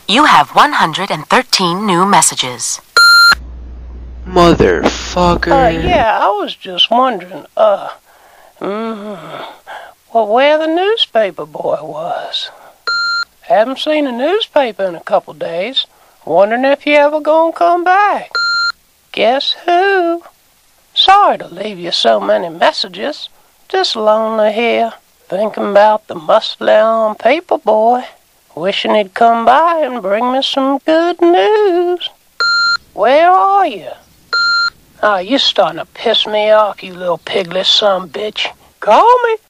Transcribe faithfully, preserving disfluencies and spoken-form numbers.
You have one hundred thirteen new messages. Motherfucker. Uh, yeah, I was just wondering, uh, mm, well, where the newspaper boy was. Haven't seen a newspaper in a couple days. Wondering if you ever gonna come back. Guess who? Sorry to leave you so many messages. Just lonely here, thinking about the muscle-on paper boy. Wishing he'd come by and bring me some good news. Where are you? Oh, you're starting to piss me off, you little piglet son of a bitch. Call me.